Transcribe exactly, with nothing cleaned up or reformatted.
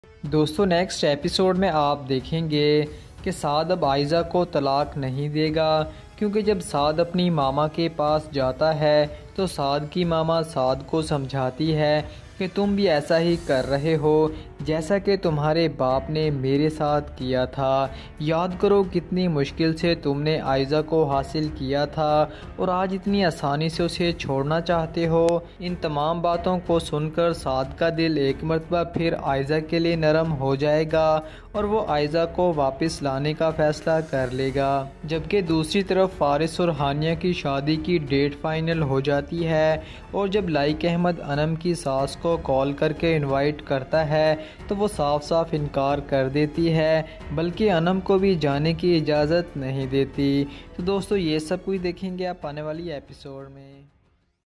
दोस्तों next episode में आप देखेंगे कि साद अब आयज़ा को तलाक नहीं देगा, क्योंकि जब साद अपनी मामा के पास जाता है तो साद की मामा साद को समझाती है कि तुम भी ऐसा ही कर रहे हो जैसा कि तुम्हारे बाप ने मेरे साथ किया था। याद करो कितनी मुश्किल से तुमने आयज़ा को हासिल किया था और आज इतनी आसानी से उसे छोड़ना चाहते हो। इन तमाम बातों को सुनकर साद का दिल एक मरतबा फिर आयज़ा के लिए नरम हो जाएगा और वो आयज़ा को वापस लाने का फ़ैसला कर लेगा। जबकि दूसरी तरफ फारिस और हानिया की शादी की डेट फाइनल हो जाती है और जब लाइक अहमद अनम की सास को कॉल करके इनवाइट करता है तो वो साफ साफ इनकार कर देती है, बल्कि अनम को भी जाने की इजाज़त नहीं देती। तो दोस्तों ये सब कुछ देखेंगे आप आने वाली एपिसोड में।